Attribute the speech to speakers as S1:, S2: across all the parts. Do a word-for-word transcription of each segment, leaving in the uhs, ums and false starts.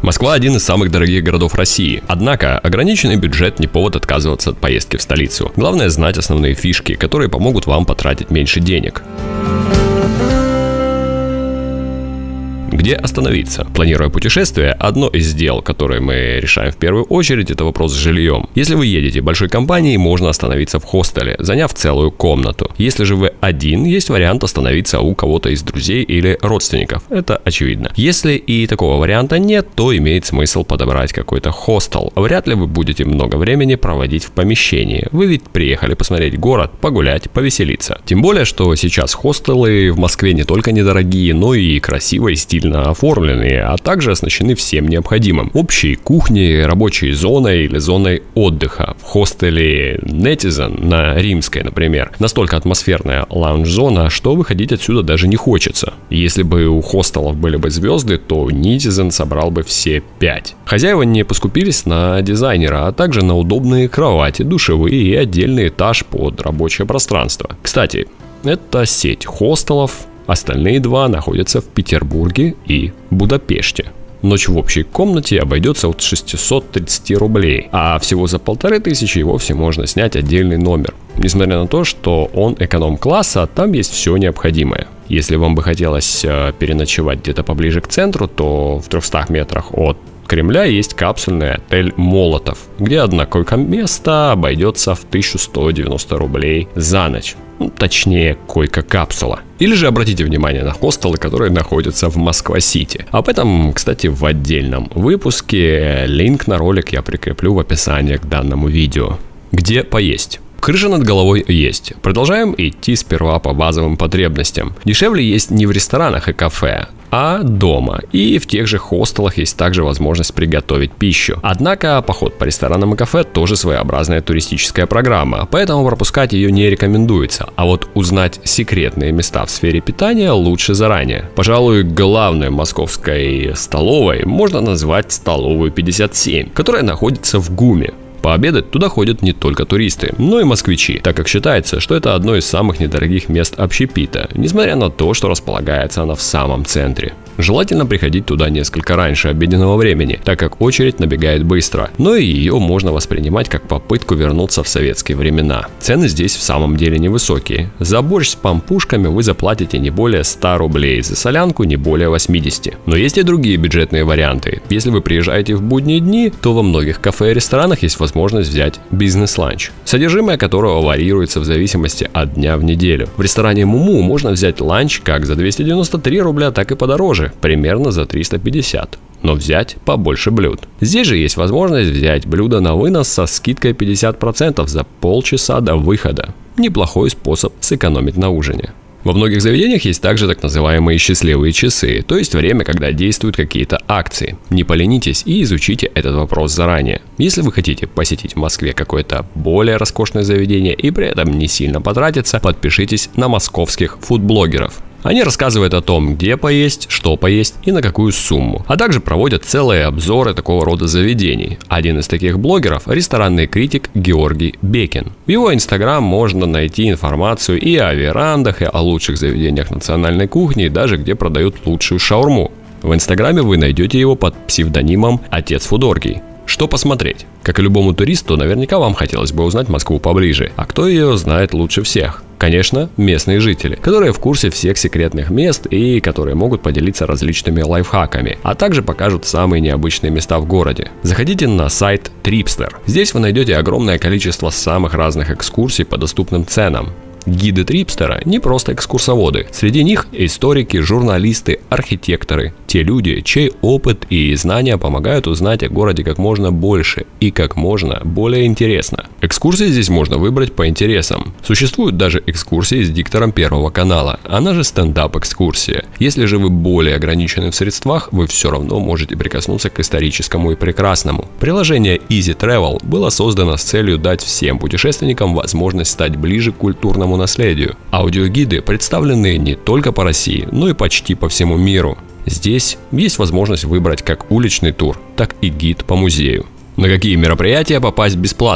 S1: Москва – один из самых дорогих городов России. Однако, ограниченный бюджет не повод отказываться от поездки в столицу. Главное знать основные фишки, которые помогут вам потратить меньше денег. Где остановиться? Планируя путешествие, одно из дел, которые мы решаем в первую очередь, это вопрос с жильем. Если вы едете большой компанией, можно остановиться в хостеле, заняв целую комнату. Если же вы один, есть вариант остановиться у кого-то из друзей или родственников. Это очевидно. Если и такого варианта нет, то имеет смысл подобрать какой-то хостел. Вряд ли вы будете много времени проводить в помещении. Вы ведь приехали посмотреть город, погулять, повеселиться. Тем более, что сейчас хостелы в Москве не только недорогие, но и красиво и стильно оформленные, а также оснащены всем необходимым. Общей кухней, рабочей зоной или зоной отдыха. В хостеле Netizen на Римской, например, настолько атмосферная лаунж-зона, что выходить отсюда даже не хочется. Если бы у хостелов были бы звезды, то Netizen собрал бы все пять. Хозяева не поскупились на дизайнера, а также на удобные кровати, душевые и отдельный этаж под рабочее пространство. Кстати, это сеть хостелов. Остальные два находятся в Петербурге и Будапеште. Ночь в общей комнате обойдется от шестисот тридцати рублей, а всего за полторы тысячи и вовсе можно снять отдельный номер. Несмотря на то, что он эконом-класса, там есть все необходимое. Если вам бы хотелось переночевать где-то поближе к центру, то в трехстах метрах от Кремля есть капсульный отель «Молотов», где одно койко-место обойдется в тысячу сто девяносто рублей за ночь. Ну, точнее, койка-капсула. Или же обратите внимание на хостелы, которые находятся в Москва-Сити. Об этом, кстати, в отдельном выпуске. Линк на ролик я прикреплю в описании к данному видео. Где поесть? Крыша над головой есть. Продолжаем идти сперва по базовым потребностям. Дешевле есть не в ресторанах и кафе, а дома. И в тех же хостелах есть также возможность приготовить пищу. Однако поход по ресторанам и кафе тоже своеобразная туристическая программа, поэтому пропускать ее не рекомендуется. А вот узнать секретные места в сфере питания лучше заранее. Пожалуй, главной московской столовой можно назвать столовую пятьдесят семь, которая находится в ГУМе. Пообедать туда ходят не только туристы, но и москвичи, так как считается, что это одно из самых недорогих мест общепита, несмотря на то, что располагается она в самом центре. Желательно приходить туда несколько раньше обеденного времени, так как очередь набегает быстро, но и ее можно воспринимать как попытку вернуться в советские времена. Цены здесь в самом деле невысокие. За борщ с пампушками вы заплатите не более ста рублей, за солянку не более восьмидесяти. Но есть и другие бюджетные варианты. Если вы приезжаете в будние дни, то во многих кафе и ресторанах есть возможность взять бизнес-ланч, содержимое которого варьируется в зависимости от дня в неделю. В ресторане Муму можно взять ланч как за двести девяносто три рубля, так и подороже, примерно за триста пятьдесят, но взять побольше блюд. Здесь же есть возможность взять блюдо на вынос со скидкой пятьдесят процентов за полчаса до выхода. Неплохой способ сэкономить на ужине. Во многих заведениях есть также так называемые счастливые часы, то есть время, когда действуют какие-то акции. Не поленитесь и изучите этот вопрос заранее. Если вы хотите посетить в Москве какое-то более роскошное заведение и при этом не сильно потратиться, подпишитесь на московских фудблогеров. Они рассказывают о том, где поесть, что поесть и на какую сумму, а также проводят целые обзоры такого рода заведений. Один из таких блогеров – ресторанный критик Георгий Бекин. В его инстаграм можно найти информацию и о верандах, и о лучших заведениях национальной кухни, и даже где продают лучшую шаурму. В инстаграме вы найдете его под псевдонимом «Отец Фудоргий». Что посмотреть? Как и любому туристу, наверняка вам хотелось бы узнать Москву поближе. А кто ее знает лучше всех? Конечно, местные жители, которые в курсе всех секретных мест и которые могут поделиться различными лайфхаками, а также покажут самые необычные места в городе. Заходите на сайт Tripster. Здесь вы найдете огромное количество самых разных экскурсий по доступным ценам. Гиды Трипстера не просто экскурсоводы. Среди них историки, журналисты, архитекторы. Те люди, чей опыт и знания помогают узнать о городе как можно больше и как можно более интересно. Экскурсии здесь можно выбрать по интересам. Существуют даже экскурсии с диктором Первого канала, она же стендап-экскурсия. Если же вы более ограничены в средствах, вы все равно можете прикоснуться к историческому и прекрасному. Приложение Easy Travel было создано с целью дать всем путешественникам возможность стать ближе к культурному наследию. Аудиогиды представлены не только по России, но и почти по всему миру. Здесь есть возможность выбрать как уличный тур, так и гид по музею. На какие мероприятия попасть бесплатно?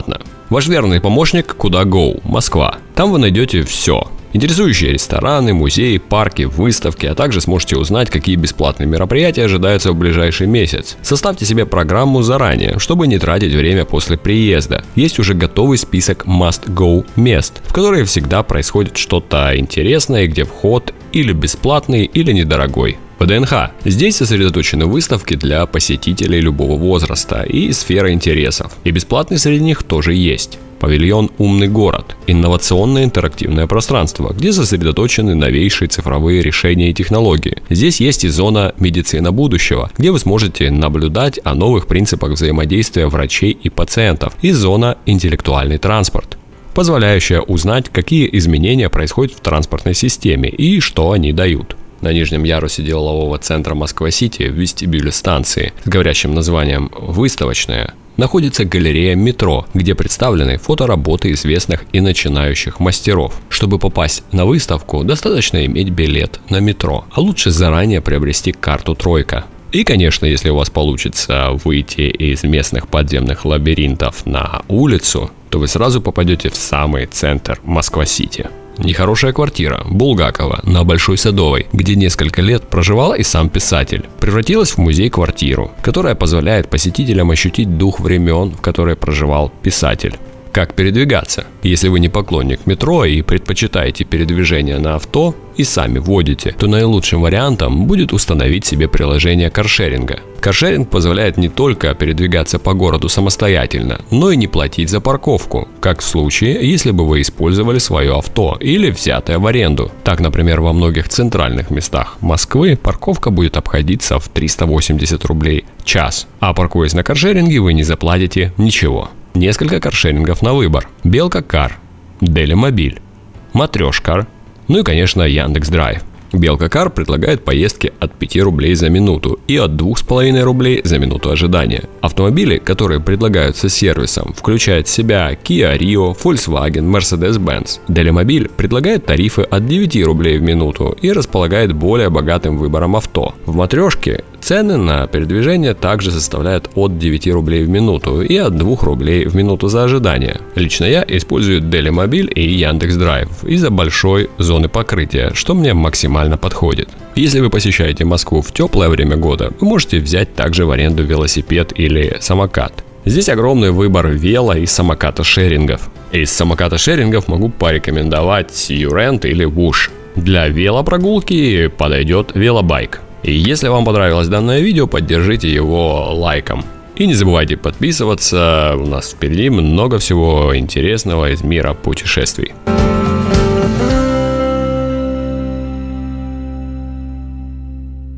S1: Ваш верный помощник Куда Go, Москва. Там вы найдете все. Интересующие рестораны, музеи, парки, выставки, а также сможете узнать, какие бесплатные мероприятия ожидаются в ближайший месяц. Составьте себе программу заранее, чтобы не тратить время после приезда. Есть уже готовый список must-go мест, в которые всегда происходит что-то интересное, где вход или бесплатный, или недорогой. ВДНХ. Здесь сосредоточены выставки для посетителей любого возраста и сферы интересов. И бесплатные среди них тоже есть. Павильон «Умный город» – инновационное интерактивное пространство, где сосредоточены новейшие цифровые решения и технологии. Здесь есть и зона «Медицина будущего», где вы сможете наблюдать о новых принципах взаимодействия врачей и пациентов, и зона «Интеллектуальный транспорт», позволяющая узнать, какие изменения происходят в транспортной системе и что они дают. На нижнем ярусе делового центра Москва-Сити в вестибюле станции с говорящим названием «Выставочная» находится галерея «Метро», где представлены фотоработы известных и начинающих мастеров. Чтобы попасть на выставку, достаточно иметь билет на метро, а лучше заранее приобрести карту «Тройка». И, конечно, если у вас получится выйти из местных подземных лабиринтов на улицу, то вы сразу попадете в самый центр Москва-Сити. Нехорошая квартира Булгакова на Большой Садовой, где несколько лет проживал и сам писатель, превратилась в музей-квартиру, которая позволяет посетителям ощутить дух времен, в которые проживал писатель. Как передвигаться? Если вы не поклонник метро и предпочитаете передвижение на авто и сами водите, то наилучшим вариантом будет установить себе приложение каршеринга. Каршеринг позволяет не только передвигаться по городу самостоятельно, но и не платить за парковку, как в случае, если бы вы использовали свое авто или взятое в аренду. Так, например, во многих центральных местах Москвы парковка будет обходиться в триста восемьдесят рублей в час, а паркуясь на каршеринге, вы не заплатите ничего. Несколько каршерингов на выбор: Белка.Кар, Делимобиль, Матрешкар, ну и, конечно, Яндекс.Драйв. Белка.Кар предлагает поездки от пяти рублей за минуту и от двух с половиной рублей за минуту ожидания. Автомобили, которые предлагаются сервисом, включают в себя Kia Rio, Volkswagen, Mercedes-Benz. Делимобиль предлагает тарифы от девяти рублей в минуту и располагает более богатым выбором авто. В Матрешке цены на передвижение также составляют от девяти рублей в минуту и от двух рублей в минуту за ожидание. Лично я использую Делимобиль и Яндекс.Драйв из-за большой зоны покрытия, что мне максимально подходит. Если вы посещаете Москву в теплое время года, вы можете взять также в аренду велосипед или самокат. Здесь огромный выбор вело и самоката-шерингов. Из самоката-шерингов могу порекомендовать Юрент или Вуш. Для велопрогулки подойдет велобайк. И если вам понравилось данное видео, поддержите его лайком. И не забывайте подписываться, у нас впереди много всего интересного из мира путешествий.